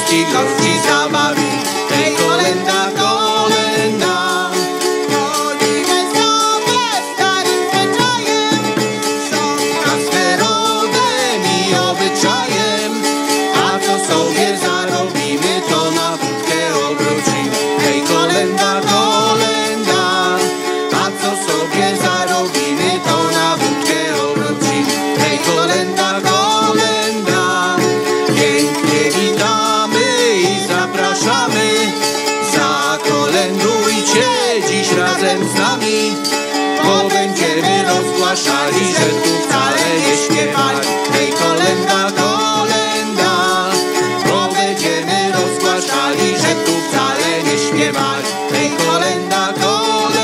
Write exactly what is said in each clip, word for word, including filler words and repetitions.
wszystkich gości zabawi. Hej, kolenda, kolenda. Chodzimy sobie starym zwyczajem, kaskerodem i obyczajem. A co sobie zarobimy, to na wódkę obrócimy. Hej, kolenda, kolenda. A co sobie zarobimy, to na wódkę obrócimy. Hej, kolenda, kolenda. Pięknie witamy i zapraszamy. Zakolendujcie dziś razem z nami, bo będziemy rozgłaszali, że tu wcale nie śpiewali. Hej, kolenda, kolenda. Bo będziemy rozgłaszali, że tu wcale nie śpiewali. Hej, kolenda, kolenda.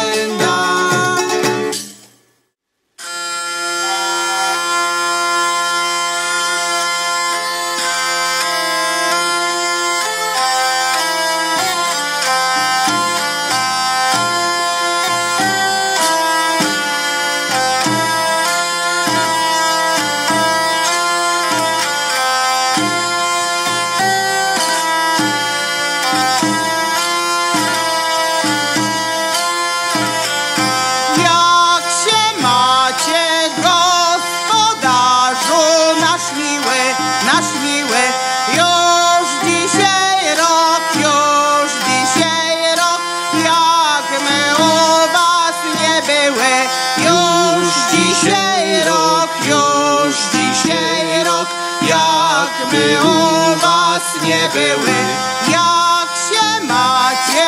Jak się macie, gospodarzu nasz miły, nasz miły? Już dzisiaj rok, już dzisiaj rok, jak my u was nie były. Już dzisiaj rok, już dzisiaj rok, jak my u was nie były. Jak się macie,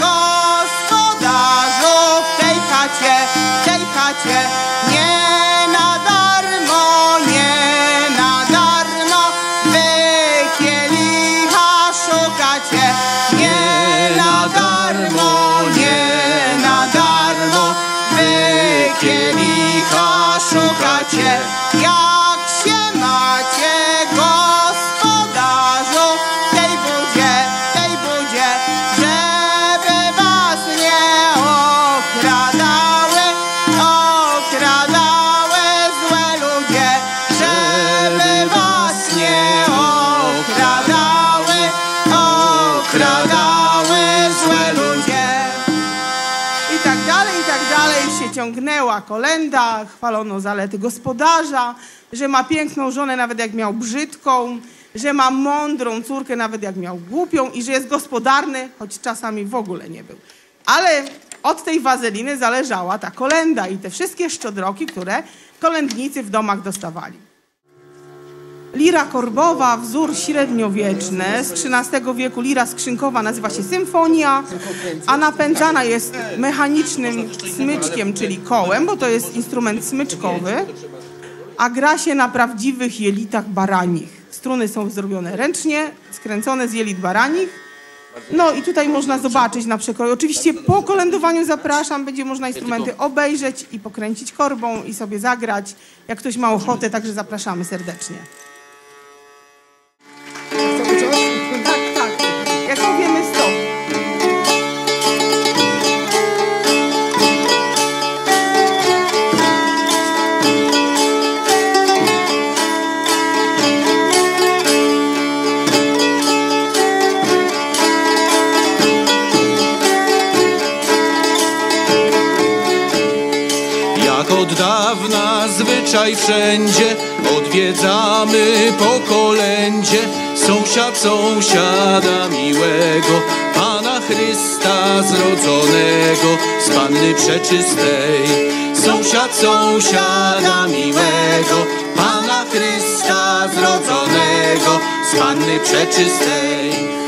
gospodarzu, w tej chacie, w tej chacie? Nie na darmo, nie na darmo wy kielicha szukacie. Nie na darmo, nie na darmo wy kielicha szukacie. Jak się macie, gospodarzu, w tej budzie, w tej budzie, żeby was nie okradały, okradały złe ludzie, żeby was nie okradały, okradały złe ludzie. I tak dalej, i tak dalej się ciągnęła kolenda, chwalono zalety gospodarza, że ma piękną żonę nawet jak miał brzydką, że ma mądrą córkę nawet jak miał głupią i że jest gospodarny, choć czasami w ogóle nie był. Ale od tej wazeliny zależała ta kolenda i te wszystkie szczodroki, które kolędnicy w domach dostawali. Lira korbowa, wzór średniowieczny, z trzynastego wieku lira skrzynkowa, nazywa się symfonia, a napędzana jest mechanicznym smyczkiem, czyli kołem, bo to jest instrument smyczkowy, a gra się na prawdziwych jelitach baranich. Struny są zrobione ręcznie, skręcone z jelit baranich. No i tutaj można zobaczyć na przekroju. Oczywiście po kolędowaniu zapraszam, będzie można instrumenty obejrzeć i pokręcić korbą i sobie zagrać. Jak ktoś ma ochotę, także zapraszamy serdecznie. Tak, tak. Jak powiemy stop. Jak od dawna zwyczaj wszędzie, odwiedzamy po kolędzie sąsiad sąsiada miłego, Pana Chrysta zrodzonego z Panny Przeczystej. Sąsiad sąsiada miłego, Pana Chrysta zrodzonego z Panny Przeczystej.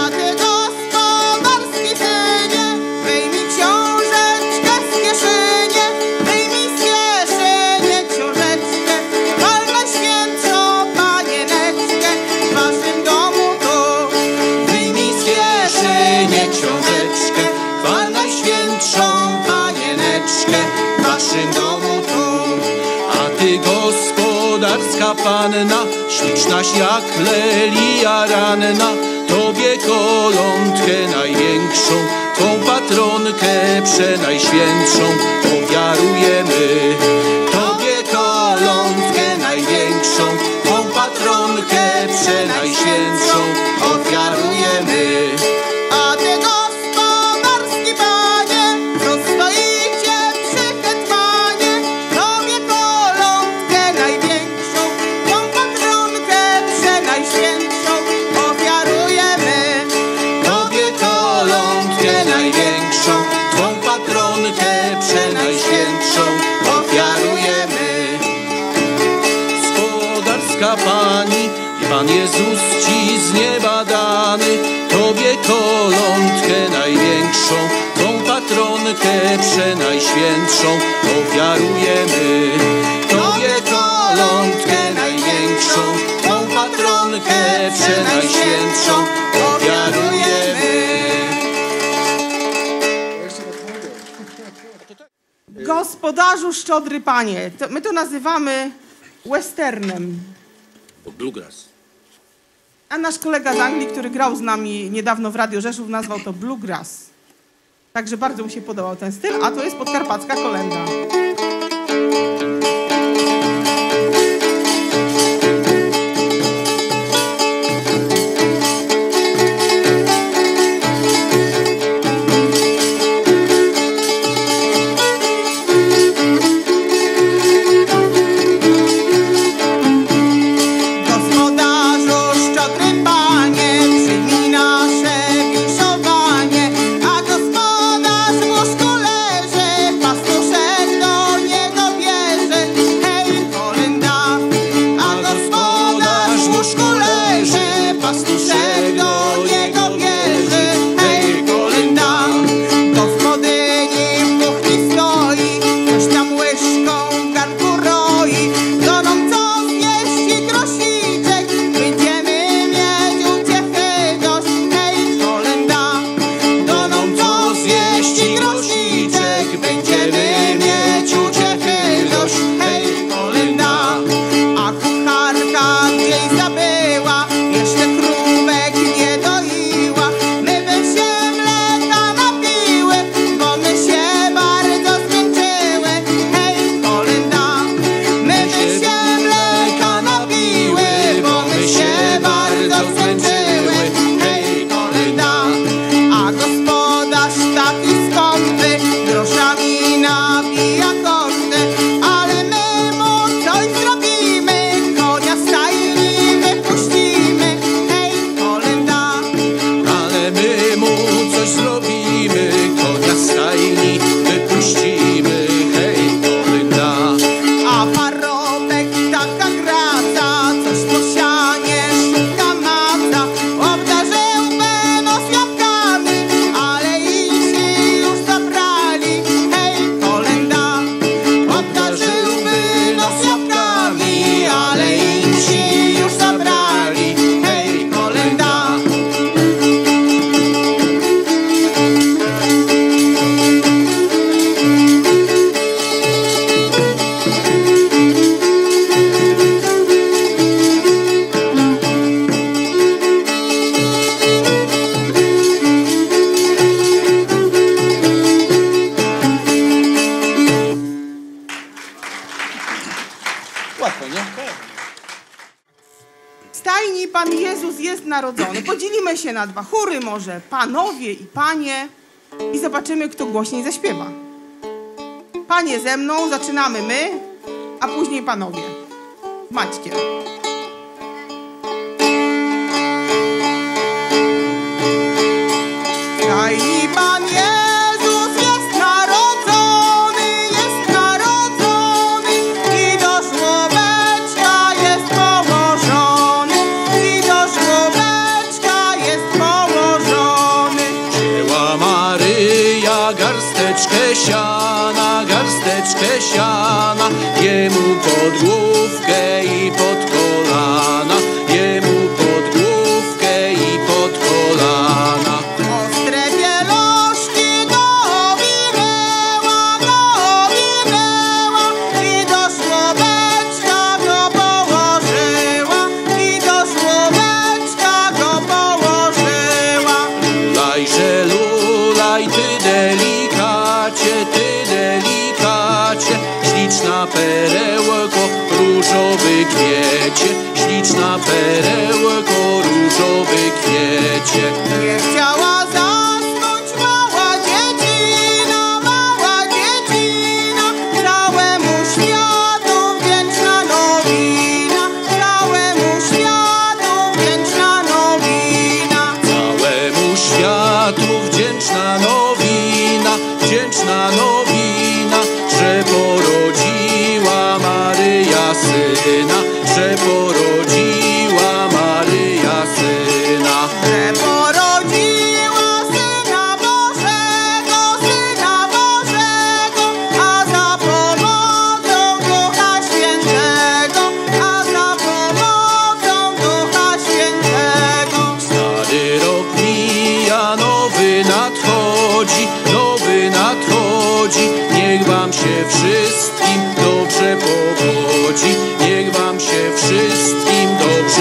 Książeczkę, chwal Najświętszą Panieneczkę w waszym domu tu. A ty, gospodarska panna, ślicznaś jak lelia ranna, tobie kolądkę największą, twą patronkę przenajświętszą ofiarujemy. Tobie kolądkę największą, twą patronkę przenajświętszą ofiarujemy. łaska Pani i Pan Jezus Ci z nieba dany. Tobie kolądkę największą, tą patronkę przenajświętszą ofiarujemy. Tobie kolądkę największą, tą patronkę przenajświętszą ofiarujemy. Gospodarzu szczodry Panie, to my to nazywamy westernem. Bluegrass. A nasz kolega z Anglii, który grał z nami niedawno w Radio Rzeszów, nazwał to bluegrass. Także bardzo mu się podobał ten styl, a to jest podkarpacka kolenda. Narodzony. Podzielimy się na dwa chóry, może panowie i panie, i zobaczymy, kto głośniej zaśpiewa. Panie ze mną, zaczynamy my, a później panowie. Maćkiem. Stajni Pan Jezus jest narodzony, jest narodzony i do żłobeczka jest położony, i do żłobeczka jest położony. Wzięła Maryja garsteczkę siana, garsteczkę siana, jemu pod główkę i pod kolana, jemu pod główkę i pod kolana. Ostre pieluszki go owinęła, go owinęła i do żłobeczka go położyła, i do żłobeczka go położyła. Lulajże lulaj, ty delikacie, ty delikacie, śliczna perełko, różowy kwiecie, śliczna perełko, różowy kwiecie. Nie chciała zasnąć mała dziecina, mała dziecina, całemu światu wdzięczna nowina, całemu światu wdzięczna nowina. Całemu światu wdzięczna nowina, wdzięczna nowina, że porodziła Maryja syna, że porodziła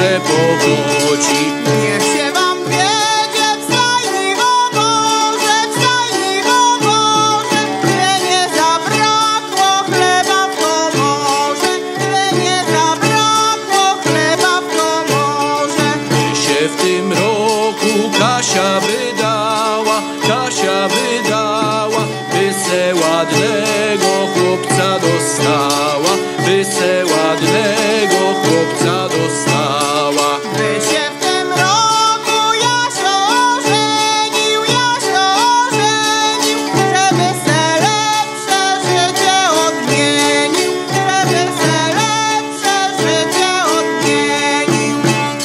dobrze powodzi. Niech się wam wiedzie w stajni, o Boże, w stajni, o Boże, że nie zabrakło chleba w komorze, że nie zabrakło chleba w komorze. By się w tym roku Kasia wydała, Kasia wydała, by se ładnego chłopca dostała, by se ładnego chłopca dostała. By się w tym roku Jasio ożenił, Jasio ożenił, żeby se lepsze życie odmienił, żeby se lepsze życie odmienił.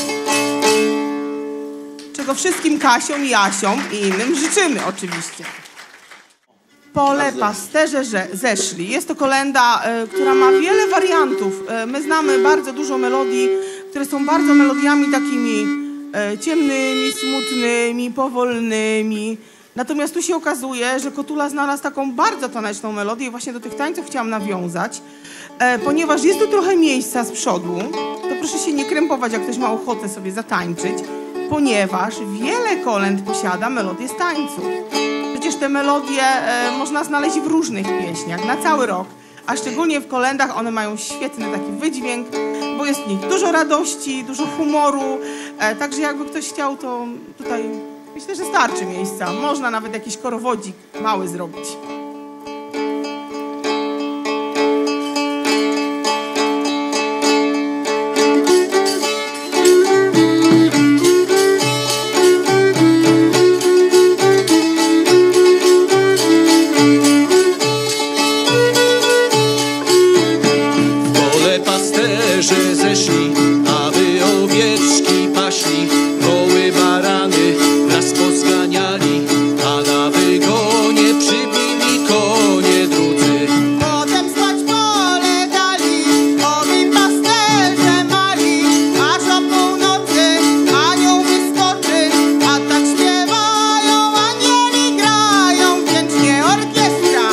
Czego wszystkim Kasiom, Jasiom i innym życzymy oczywiście. Pole pasterze że zeszli. Jest to kolenda, y, która ma wiele wariantów. Y, my znamy bardzo dużo melodii, które są bardzo melodiami takimi y, ciemnymi, smutnymi, powolnymi. Natomiast tu się okazuje, że Kotula znalazł taką bardzo taneczną melodię i właśnie do tych tańców chciałam nawiązać. E, ponieważ jest tu trochę miejsca z przodu, to proszę się nie krępować, jak ktoś ma ochotę sobie zatańczyć, ponieważ wiele kolęd posiada melodię z tańców. Przecież te melodie e, można znaleźć w różnych pieśniach na cały rok, a szczególnie w kolendach one mają świetny taki wydźwięk, bo jest w nich dużo radości, dużo humoru, e, także jakby ktoś chciał, to tutaj myślę, że starczy miejsca. Można nawet jakiś korowodzik mały zrobić. Pasterze zeszli, aby owieczki paśli, woły, barany wraz pozganiali, a na wygonie przybili konie drudzy. Potem spać pole dali, owi pasterze mali, aż o północy anioł wyskoczy, a tak śpiewają, anieli grają, wdzięcznie orkiestra.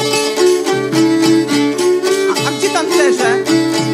A, a gdzie tancerze?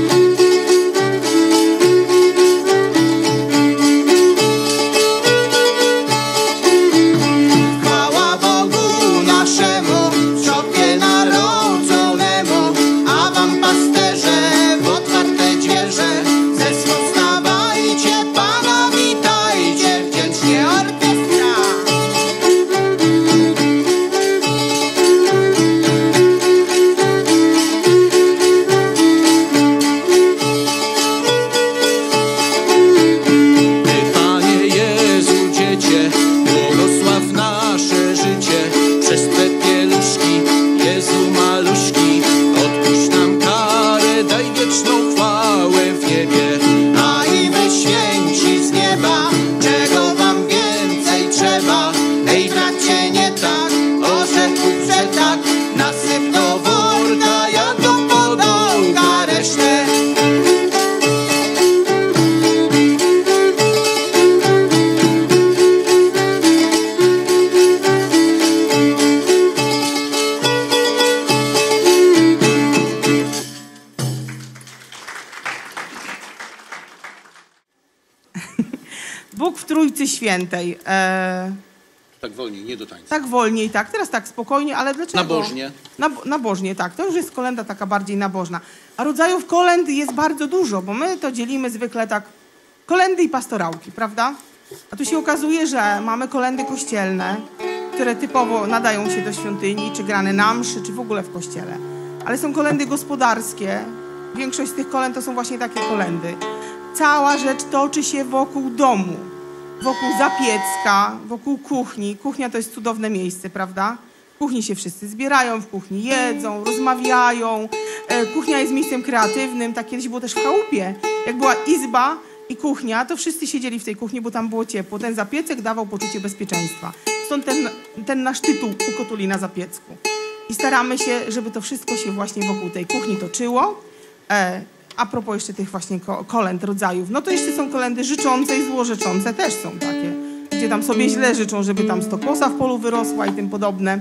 Bóg w Trójcy Świętej. E... Tak wolniej, nie do tańca. Tak wolniej, tak. Teraz tak spokojnie, ale dlaczego? Nabożnie. Nab nabożnie, tak. To już jest kolenda taka bardziej nabożna. A rodzajów kolęd jest bardzo dużo, bo my to dzielimy zwykle tak kolendy i pastorałki, prawda? A tu się okazuje, że mamy kolendy kościelne, które typowo nadają się do świątyni, czy grane na mszy, czy w ogóle w kościele. Ale są kolendy gospodarskie. Większość z tych kolęd to są właśnie takie kolendy. Cała rzecz toczy się wokół domu, wokół zapiecka, wokół kuchni. Kuchnia to jest cudowne miejsce, prawda? W kuchni się wszyscy zbierają, w kuchni jedzą, rozmawiają. E, kuchnia jest miejscem kreatywnym. Tak kiedyś było też w chałupie. Jak była izba i kuchnia, to wszyscy siedzieli w tej kuchni, bo tam było ciepło. Ten zapiecek dawał poczucie bezpieczeństwa. Stąd ten, ten nasz tytuł u Kotuli na zapiecku. I staramy się, żeby to wszystko się właśnie wokół tej kuchni toczyło. E, A propos jeszcze tych właśnie kolęd, rodzajów, no to jeszcze są kolendy życzące i złorzeczące, też są takie, gdzie tam sobie źle życzą, żeby tam stokłosa w polu wyrosła i tym podobne.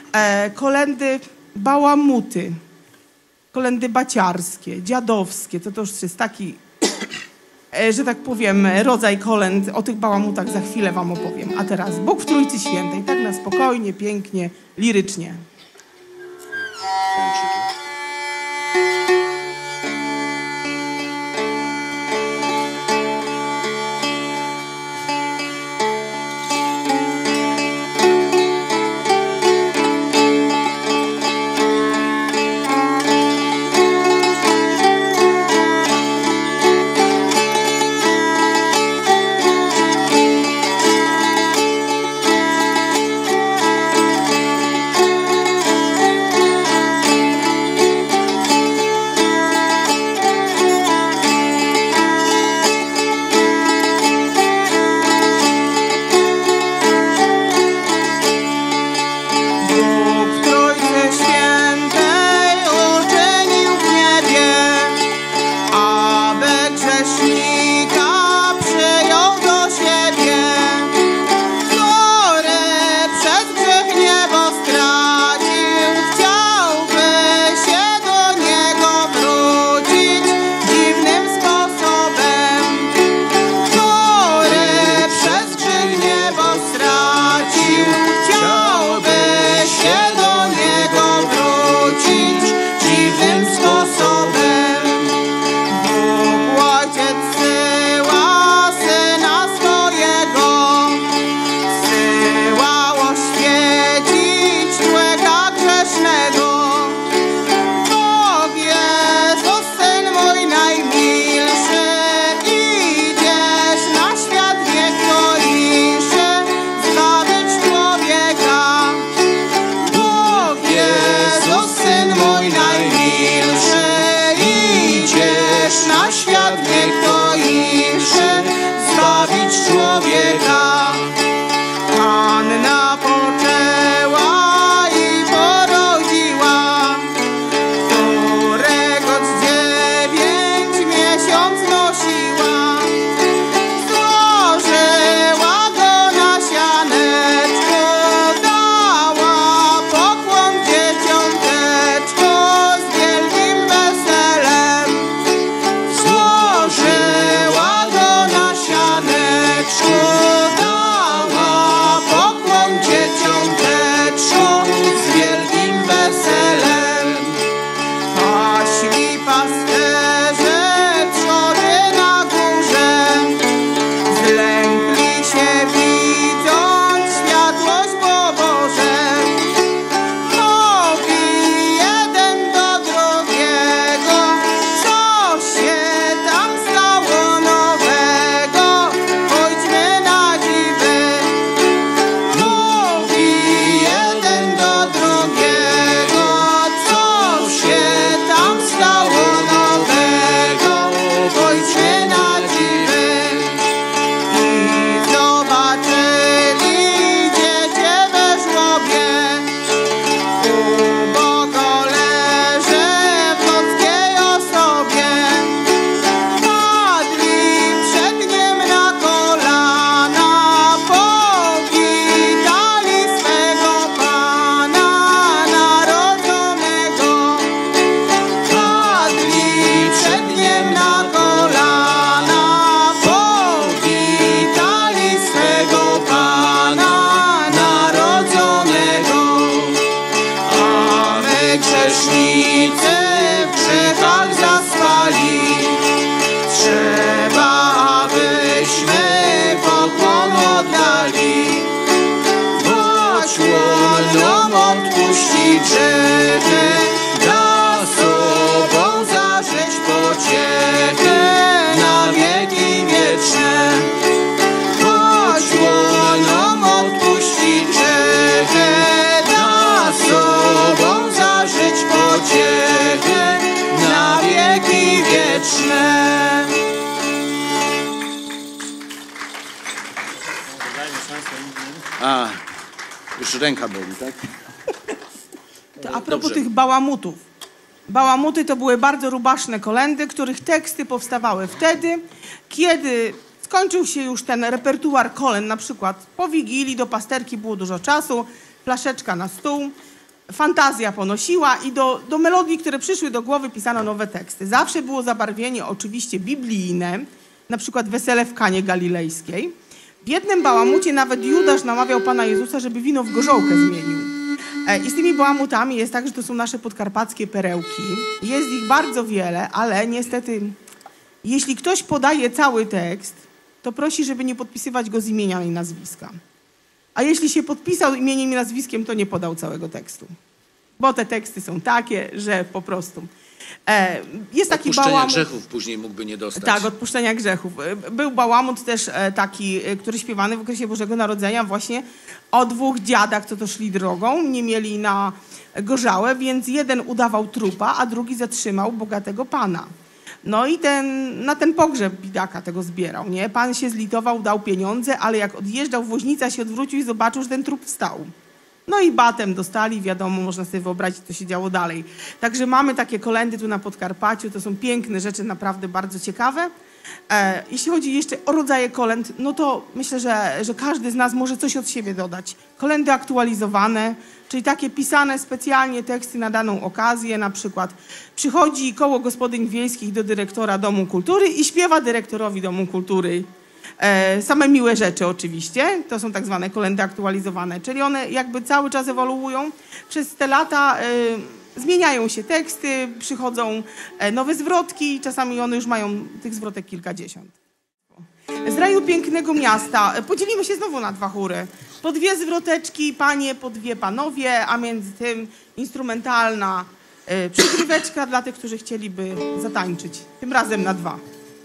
E, kolendy bałamuty, kolendy baciarskie, dziadowskie, to to już jest taki e, że tak powiem, rodzaj kolęd. O tych bałamutach za chwilę wam opowiem. A teraz Bóg w Trójcy Świętej, tak na spokojnie, pięknie, lirycznie. A, już ręka boli, tak? To a propos Dobrze. tych bałamutów. Bałamuty to były bardzo rubaszne kolędy, których teksty powstawały wtedy, kiedy skończył się już ten repertuar kolęd, na przykład po Wigilii do pasterki było dużo czasu, flaszeczka na stół, fantazja ponosiła i do, do melodii, które przyszły do głowy, pisano nowe teksty. Zawsze było zabarwienie oczywiście biblijne, na przykład wesele w Kanie Galilejskiej. W jednym bałamucie nawet Judasz namawiał Pana Jezusa, żeby wino w gorzołkę zmienił. I z tymi bałamutami jest tak, że to są nasze podkarpackie perełki. Jest ich bardzo wiele, ale niestety, jeśli ktoś podaje cały tekst, to prosi, żeby nie podpisywać go z imienia i nazwiska. A jeśli się podpisał imieniem i nazwiskiem, to nie podał całego tekstu. Bo te teksty są takie, że po prostu... E, jest taki Odpuszczenia bałamut... grzechów później mógłby nie dostać. Tak, odpuszczenia grzechów. Był bałamut też e, taki, e, który śpiewany w okresie Bożego Narodzenia właśnie o dwóch dziadach, co to szli drogą, nie mieli na gorzałę, więc jeden udawał trupa, a drugi zatrzymał bogatego pana. No i ten, na ten pogrzeb bidaka tego zbierał, nie? Pan się zlitował, dał pieniądze, ale jak odjeżdżał, woźnica się odwrócił i zobaczył, że ten trup wstał. No i batem dostali, wiadomo, można sobie wyobrazić, co się działo dalej. Także mamy takie kolędy tu na Podkarpaciu, to są piękne rzeczy, naprawdę bardzo ciekawe. E, jeśli chodzi jeszcze o rodzaje kolęd, no to myślę, że, że każdy z nas może coś od siebie dodać. Kolędy aktualizowane, czyli takie pisane specjalnie teksty na daną okazję, na przykład przychodzi koło gospodyń wiejskich do dyrektora Domu Kultury i śpiewa dyrektorowi Domu Kultury. E, same miłe rzeczy oczywiście, to są tak zwane kolędy aktualizowane, czyli one jakby cały czas ewoluują. Przez te lata e, zmieniają się teksty, przychodzą e, nowe zwrotki, czasami one już mają tych zwrotek kilkadziesiąt. Z raju pięknego miasta e, podzielimy się znowu na dwa chóry. Po dwie zwroteczki panie, po dwie panowie, a między tym instrumentalna e, przygryweczka dla tych, którzy chcieliby zatańczyć. Tym razem na dwa.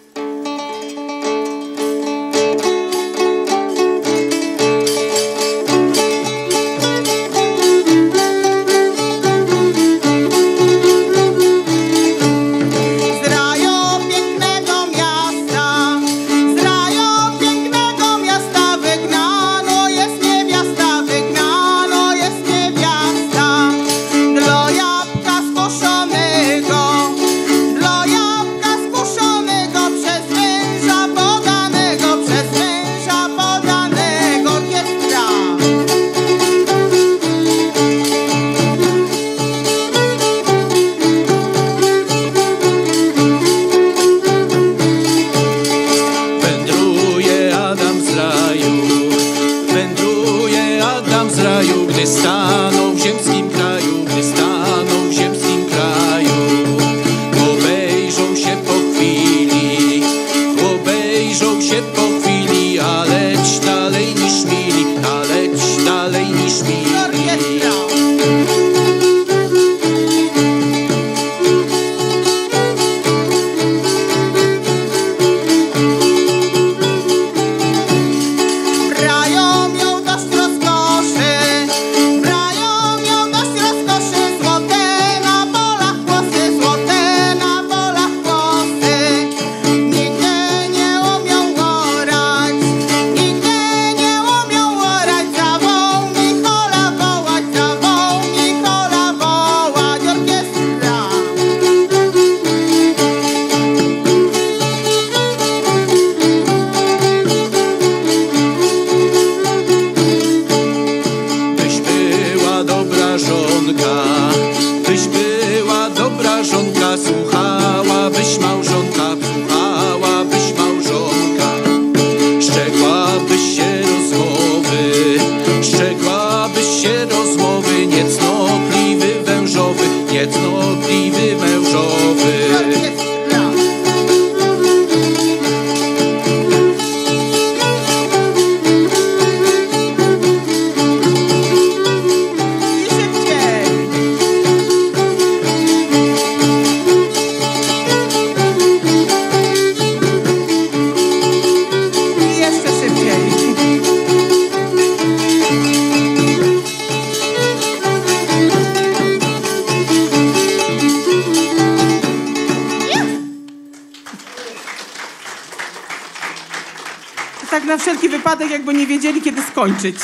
Tak na wszelki wypadek, jakby nie wiedzieli, kiedy skończyć.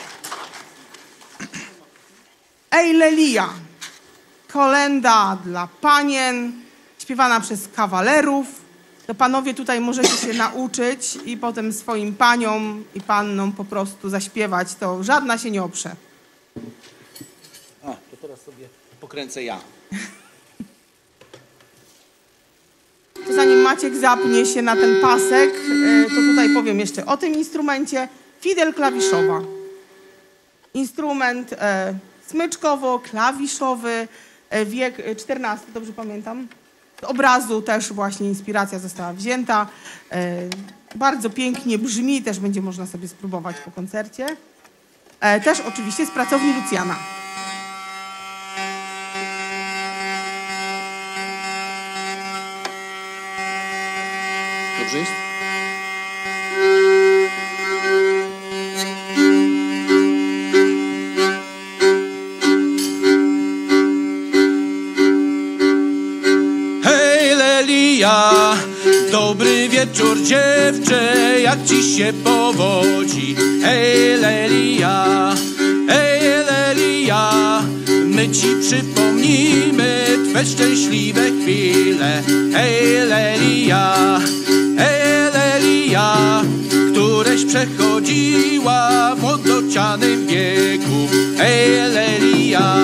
Ej Lelia, kolenda dla panien, śpiewana przez kawalerów. To panowie tutaj możecie się nauczyć i potem swoim paniom i pannom po prostu zaśpiewać. To żadna się nie oprze. A, to teraz sobie pokręcę ja. Czasami zanim Maciek zapnie się na ten pasek, to tutaj powiem jeszcze o tym instrumencie. Fidel klawiszowa. Instrument e, smyczkowo-klawiszowy, e, wiek czternasty, dobrze pamiętam. Z obrazu też właśnie inspiracja została wzięta. E, bardzo pięknie brzmi, też będzie można sobie spróbować po koncercie. E, też oczywiście z pracowni Lucjana. Dobrze jest? Hej Lelia, dobry wieczór dziewczę, jak ci się powodzi? Hej Lelia, hej Lelia, my ci przypomnimy twe szczęśliwe chwile. Hej Lelia, hej Lelia, któreś przechodziła w młodocianym wieku. Hej Lelia,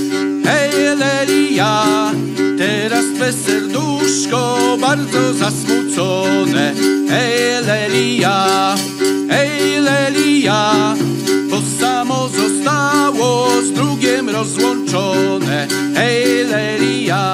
hej Lelia, teraz twe serduszko bardzo zasmucone. Hej Lelia, hej Lelia, bo samo zostało z drugiem rozłączone. Hej Lelia,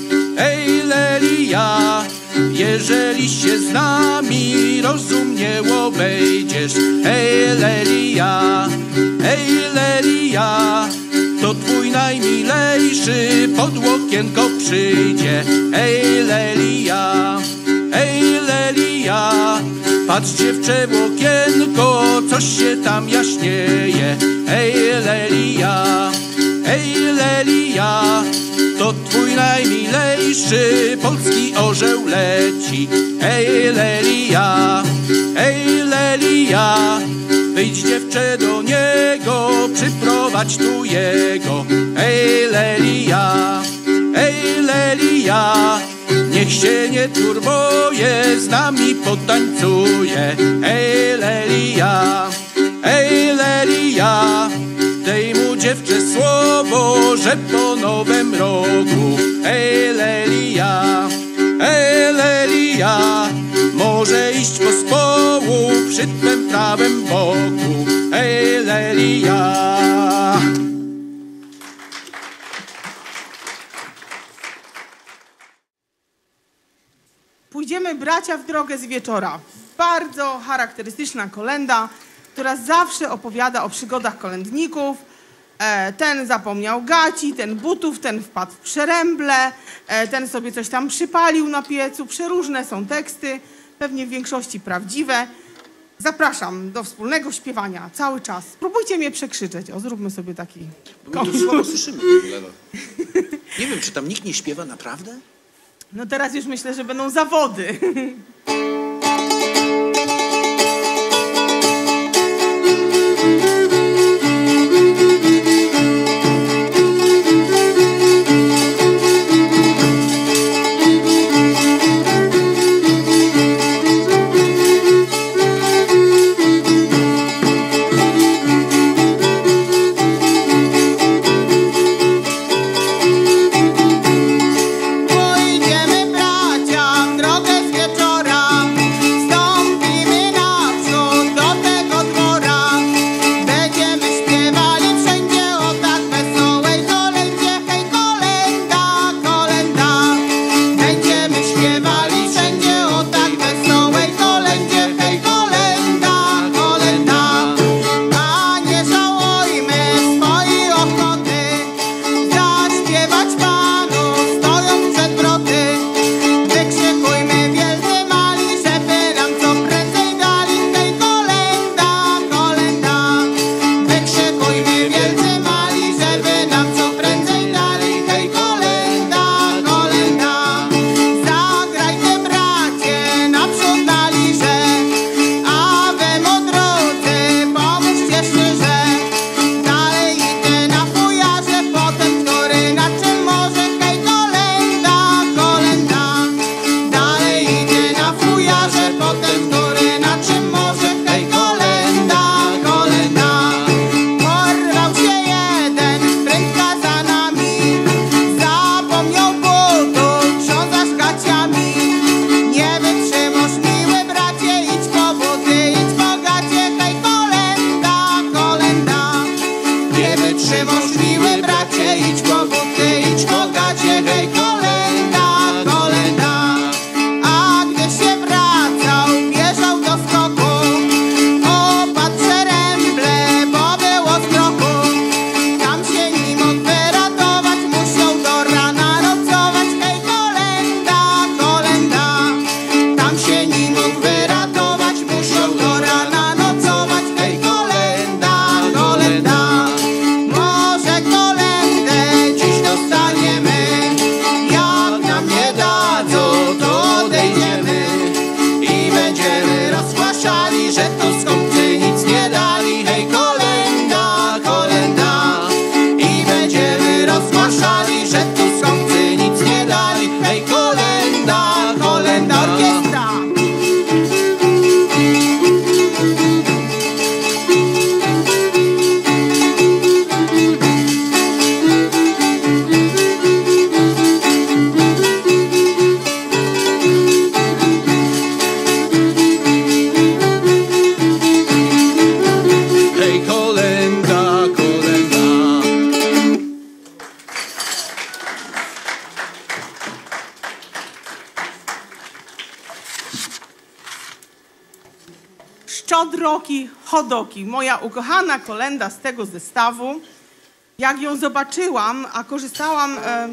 hej Lelia, jeżeli się z nami rozumnie obejdziesz. Hej Lelia, hej Lelia, to twój najmilejszy pod łokienko przyjdzie. Hej Lelia, hej Lelia, patrz dziewczę w okienko, coś się tam jaśnieje. Hej Lelia, hej Lelia, to twój najmilejszy polski orzeł leci. Hej Lelia, hej Lelia, wyjdź dziewczę do niego, przyprowadź tu jego. Hej Lelia, hej Lelia, niech się nie turbuje, z nami potańcuje. Hej Lelia, hej Lelia, dej mu dziewczę słowo, że po nowym roku. Hej Lelia, hej Lelia, może iść po społu przy twym prawym boku. Hej Lelia. Pójdziemy bracia w drogę z wieczora. Bardzo charakterystyczna kolenda, która zawsze opowiada o przygodach kolędników. E, ten zapomniał gaci, ten butów, ten wpadł w przeręble, e, ten sobie coś tam przypalił na piecu. Przeróżne są teksty, pewnie w większości prawdziwe. Zapraszam do wspólnego śpiewania cały czas. Spróbujcie mnie przekrzyczeć. O, zróbmy sobie taki... Bo my to słabo słyszymy w ogóle. No. Nie wiem, czy tam nikt nie śpiewa naprawdę? No teraz już myślę, że będą zawody. Pójdziemy bracia w drogę z wieczora. Szczodroki, chodoki. Moja ukochana kolenda z tego zestawu. Jak ją zobaczyłam, a korzystałam e,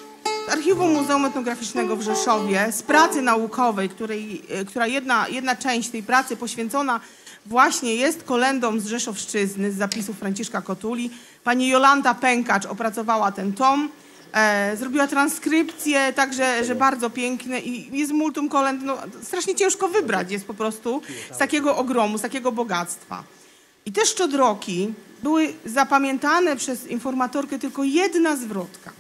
z Archiwum Muzeum Etnograficznego w Rzeszowie, z pracy naukowej, której, e, która jedna, jedna część tej pracy poświęcona właśnie jest kolędom z Rzeszowszczyzny, z zapisów Franciszka Kotuli. Pani Jolanta Pękacz opracowała ten tom, e, zrobiła transkrypcję, także że bardzo piękne i jest multum kolęd, no, strasznie ciężko wybrać jest po prostu z takiego ogromu, z takiego bogactwa. I te szczodroki były zapamiętane przez informatorkę tylko jedna zwrotka.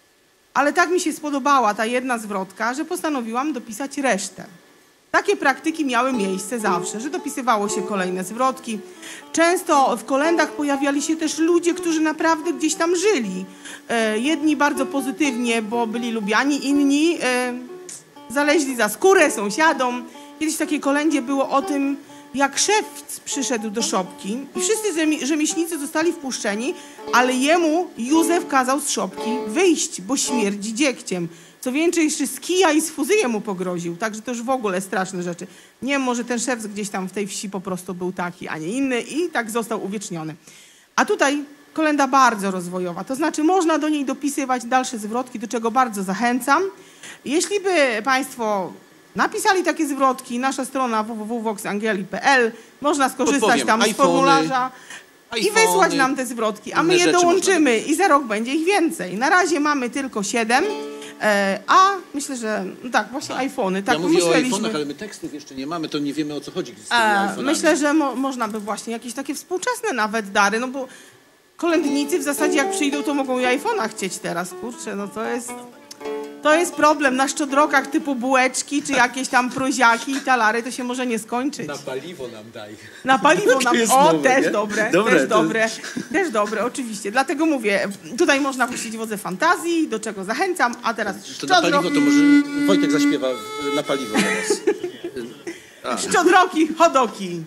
Ale tak mi się spodobała ta jedna zwrotka, że postanowiłam dopisać resztę. Takie praktyki miały miejsce zawsze, że dopisywało się kolejne zwrotki. Często w kolendach pojawiali się też ludzie, którzy naprawdę gdzieś tam żyli. E, jedni bardzo pozytywnie, bo byli lubiani, inni e, zaleźli za skórę sąsiadom. Kiedyś w takiej kolędzie było o tym, jak szewc przyszedł do szopki i wszyscy rzemieślnicy zostali wpuszczeni, ale jemu Józef kazał z szopki wyjść, bo śmierdzi dziegciem. Co więcej, jeszcze z kija i z fuzyjem mu pogroził, także to już w ogóle straszne rzeczy. Nie wiem, może ten szewc gdzieś tam w tej wsi po prostu był taki, a nie inny i tak został uwieczniony. A tutaj kolenda bardzo rozwojowa, to znaczy można do niej dopisywać dalsze zwrotki, do czego bardzo zachęcam. Jeśli by Państwo napisali takie zwrotki, nasza strona w w w kropka vox angeli kropka p l, można skorzystać Podpowiem, tam z iPhony, formularza i iPhony, wysłać nam te zwrotki, a my inne je rzeczy dołączymy można i za rok będzie ich więcej. Na razie mamy tylko siedem, e, a myślę, że no tak, właśnie iPhony. Tak Ja mówię o myśleliśmy. iPhone'ach, ale my tekstów jeszcze nie mamy, to nie wiemy, o co chodzi z tymi E, iPhone'ami. myślę, że mo można by właśnie jakieś takie współczesne nawet dary, no bo kolędnicy w zasadzie jak przyjdą, to mogą i iPhone'a chcieć teraz, kurczę, no to jest... To jest problem. Na szczodrokach typu bułeczki, czy jakieś tam proziaki i talary, to się może nie skończyć. Na paliwo nam daj. Na paliwo nam... jest O, nowe, też nie? dobre, Dobre, też to- dobre, też dobre, oczywiście. Dlatego mówię, tutaj można puścić wodze fantazji, do czego zachęcam, a teraz To na szczodro... paliwo to może Wojtek zaśpiewa w- na paliwo teraz. A. szczodroki, chodoki.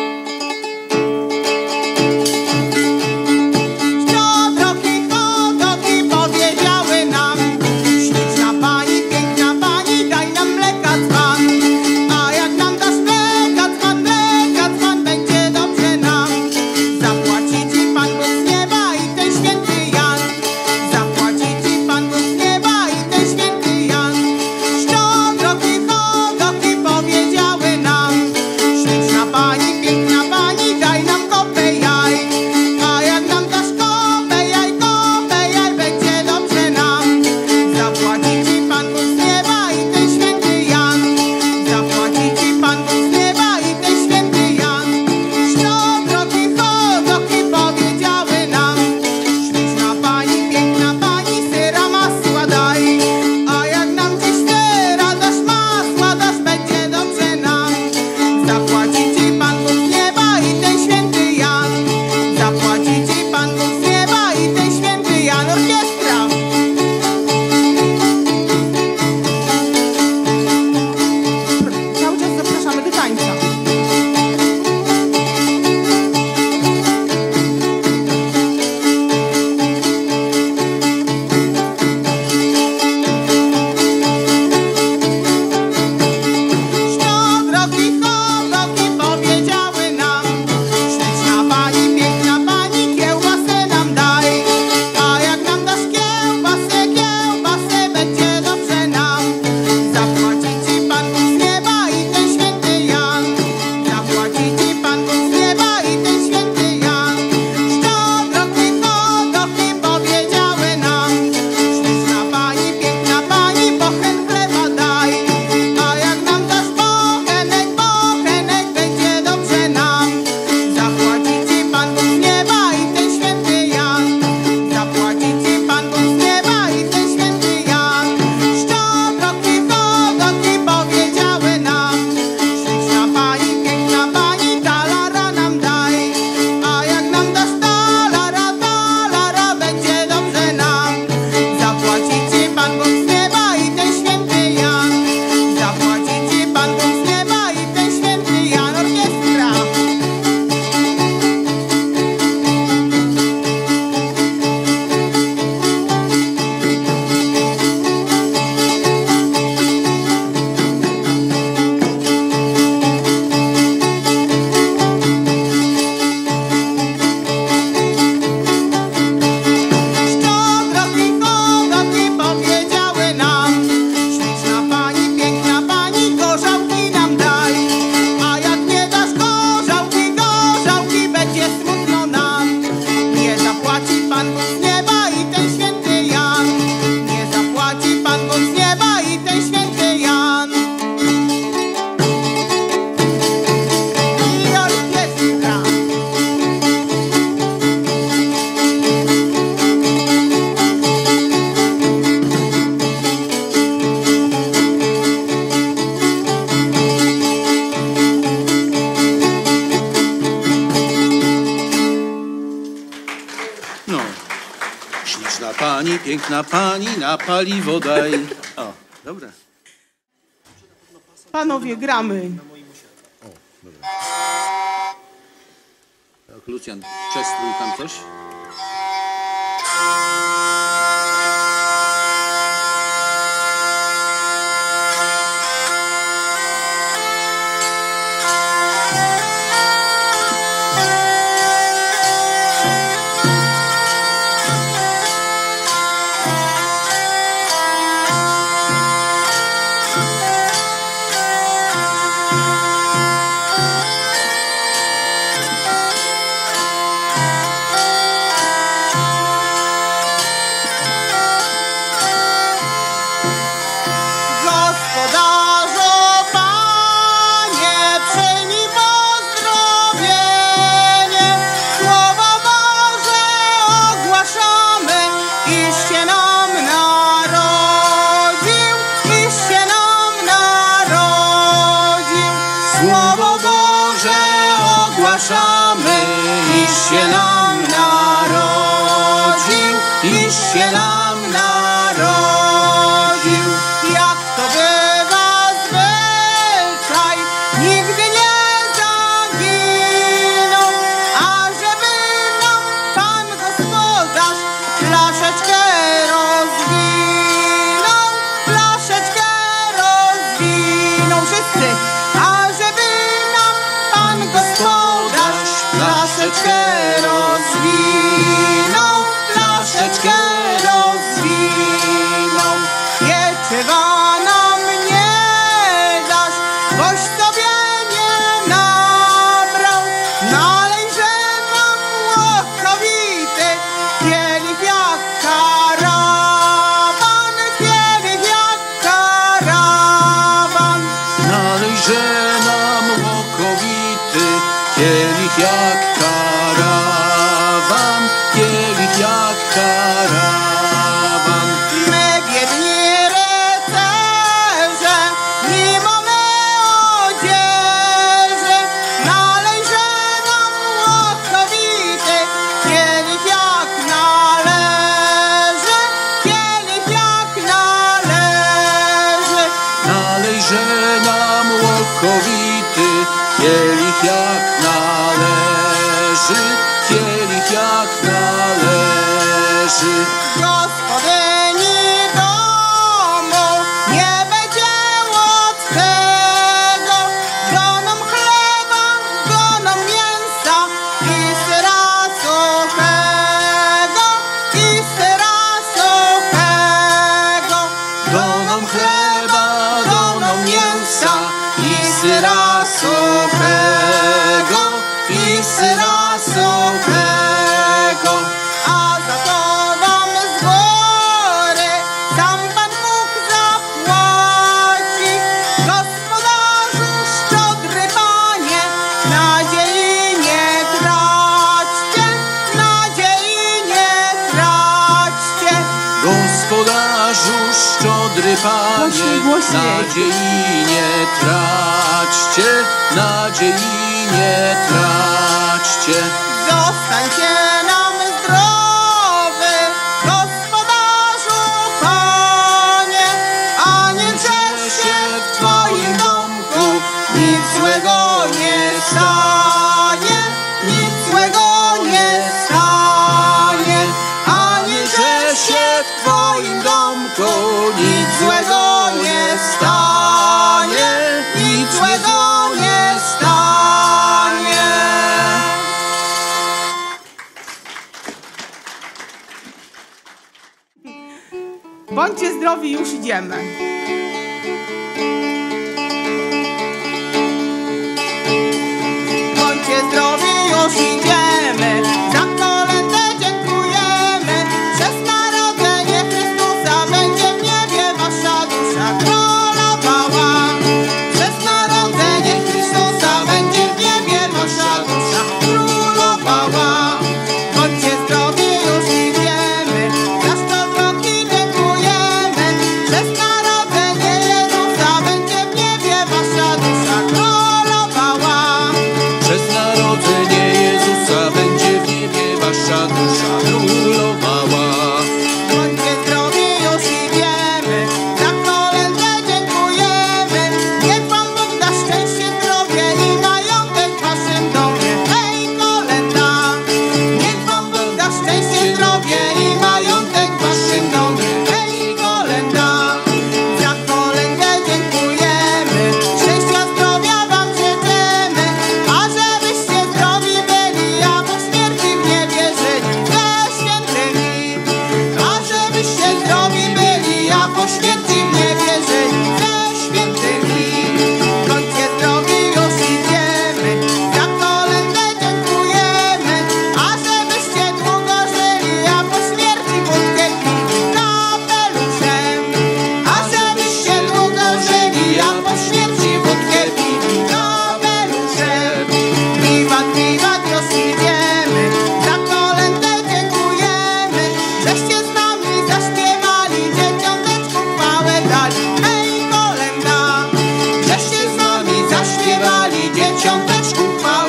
Szczodroki, chodoki powiedziały nam: śliczna pani, piękna pani, daj nam mleka dzban. A jak nam dasz mleka dzban, mleka dzban, będzie dobrze nam. Zapłaci ci Pan Bóg z nieba i ten święty Jan. Zapłaci ci Pan Bóg z nieba i ten święty Jan. Szczodroki, chodoki powiedziały nam: śliczna pani, piękna Pani, piękna pani, na paliwo daj. O, dobra. Panowie, gramy. Tak, Lucjan, czestruj tam coś. Iż się nam narodził, iż się nam narodził. Jak to bywa zwyczaj, nigdy nie zaginą, a żeby nam Pan Gospodarz flaszeczkę rozwinął, flaszeczkę rozwinął wszyscy, a żeby nam Pan Gospodarz flaszeczkę rozwinął, flaszeczkę rozwinął. Pieczywa nam nie dasz, boś sobie nie nabrał, nalejże nam łokowity kielich jak karawan, kielich jak karawan. Nalejże nam łokowity kielich jak karawan, kielich jak karawan. My biedni rycerze, nie mamy odzieży, nalejże nam łokowity kielich jak należy, kielich jak należy. Nalejże nam łokowity kielich jak należy, kielich jak należy. Gospodyni domu nie będzie łatwego, goną chleba, goną mięsa i syra suchego, i syra suchego. Goną chleba, goną mięsa i syra suchego, i syra suchego. A za to wam z góry sam Pan Bóg zapłaci. Gospodarzu szczodry Panie, nadziei nie traćcie, nadziei nie traćcie. Gospodarzu szczodry Panie, Głośniej, głośniej. nadziei nie traćcie, nadziei nie traćcie. Zostańcie nam zdrowy, Gospodarzu Panie, a nie drzew się w Twoim domku, nic złego nie stanie, nic złego nie stanie, a nie drzew się w Twoim domku, nic złego nie stanie, nic złego nie stanie. Bądźcie zdrowi, już idziemy. Bądźcie zdrowi, już idziemy. Za kolędę dziękujemy. Przez narodzenie Chrystusa będzie w niebie wasza dusza królowała. Przez narodzenie Chrystusa będzie w niebie wasza dusza królowała. Bądźcie zdrowi, już idziemy. Za szczodroki dziękujemy. Przez narodzenie Jezusa będzie w niebie wasza dusza królowała. Przez narodzenie Jezusa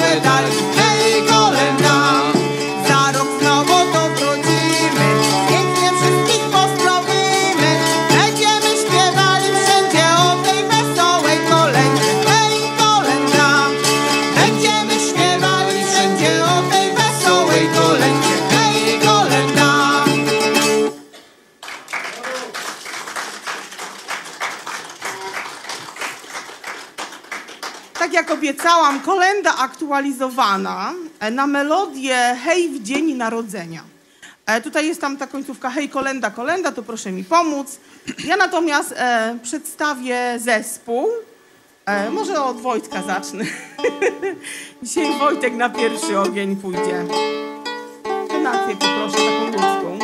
wesołe dali. Hej, kolenda, za rok znowu to wrócimy, pięknie wszystkich pozdrowimy, będziemy śpiewali wszędzie o tej wesołej kolendzie. Hej, kolenda, będziemy śpiewali wszędzie o tej wesołej kolendzie. Hej, kolenda. Tak jak obiecałam, kolenda aktualizowana na melodię Hej w dzień narodzenia. E, tutaj jest tam ta końcówka Hej kolenda, kolenda, to proszę mi pomóc. Ja natomiast e, przedstawię zespół. E, może od Wojtka zacznę. Dzisiaj Wojtek na pierwszy ogień pójdzie. Tonację poproszę taką ludzką.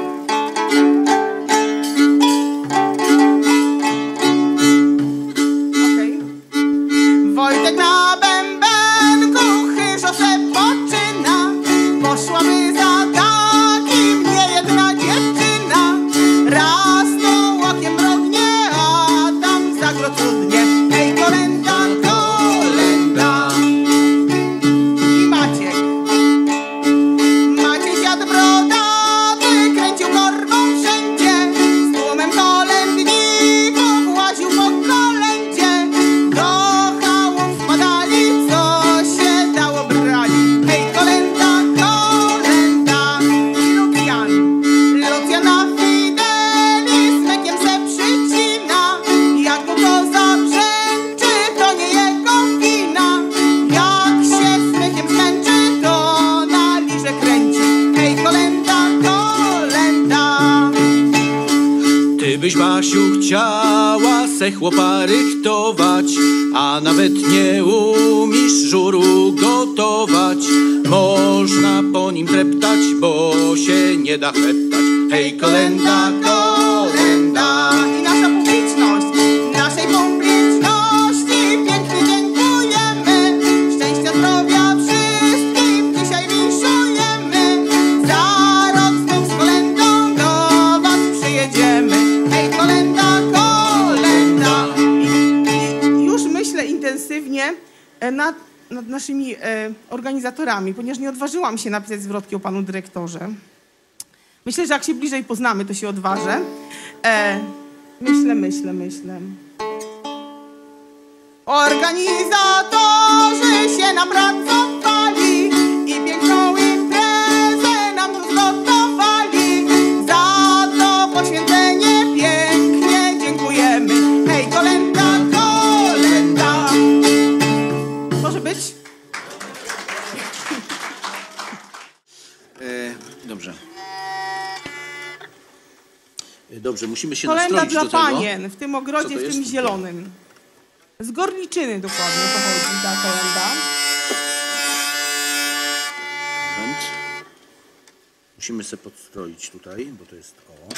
Wojtek na bębenku chyżo se poczyna, poszłaby za takim niejedna dziewczyna. Raz to łakiem mrognie, a tam zagro trudnie. Hej, kolenda, kolenda. I Maciek. Maciek dziad brodaty kręcił korbą wszędzie, z tłumem kolędników łaził po kolędzie. Do Byś, Basiu, chciała se chłopa rychtować, a nawet nie umiesz żuru gotować. Można po nim treptać, bo się nie da chleptać. Hej, kolenda, kolenda. I nasza publiczność, naszej publiczności pięknie dziękujemy. Szczęścia, zdrowia wszystkim dzisiaj winszujemy. Za rok znów z kolendą do was przyjedziemy. Hej, kolenda, kolenda. I, i już myślę intensywnie nad, nad naszymi e, organizatorami, ponieważ nie odważyłam się napisać zwrotki o panu dyrektorze. Myślę, że jak się bliżej poznamy, to się odważę. E, myślę, myślę, myślę. Organizatorzy się napracowali i piękną imprezę nam tu zgotowali. Za to poświęcenie pięknie dziękujemy. Hej, kolenda, kolenda. Może być? E, dobrze. E, dobrze, musimy się Kolenda nastroić dla do tego. panien w tym ogrodzie, w jest? tym zielonym. Z Gorliczyny dokładnie pochodzi ta kolenda. Moment. Musimy sobie podstroić tutaj, bo to jest o.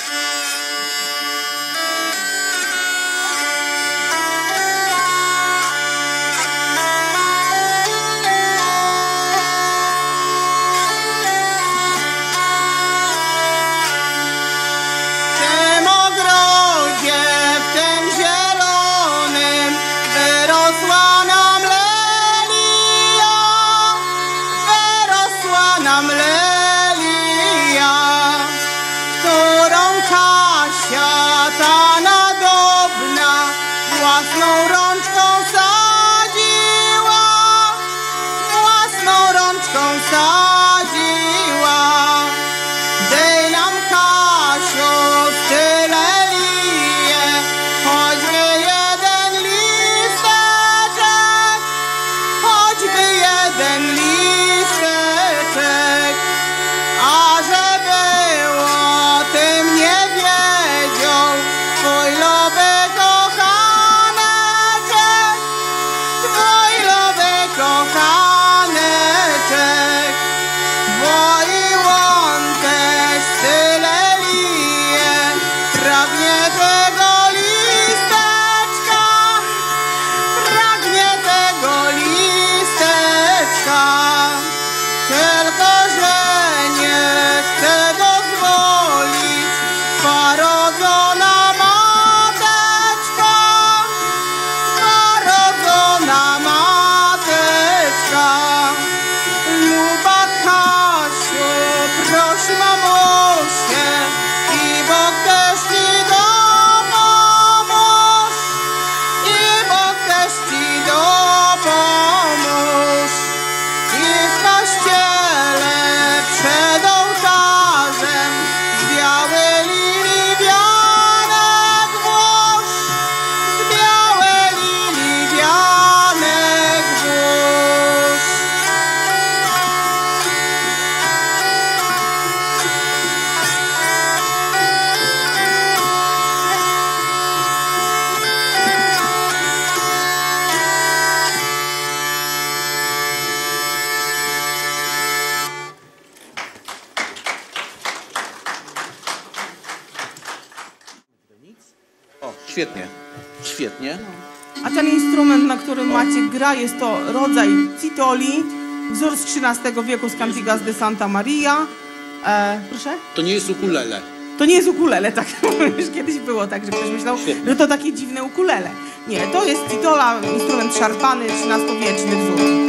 Własną rączką sadziła, własną rączką sadziła. Dej nam, Kasiu, tyle lije, choćby jeden listeczek, choćby jeden listeczek. A że było, tym nie wiedział twój lobek. Świetnie. Świetnie. A ten instrument, na którym Maciek gra, jest to rodzaj citoli, wzór z trzynastego wieku z Cantigas de Santa Maria. E, proszę? To nie jest ukulele. To nie jest ukulele, tak już kiedyś było tak, że ktoś myślał, Świetnie. że to takie dziwne ukulele. Nie, to jest citola, instrument szarpany, trzynastowieczny wzór.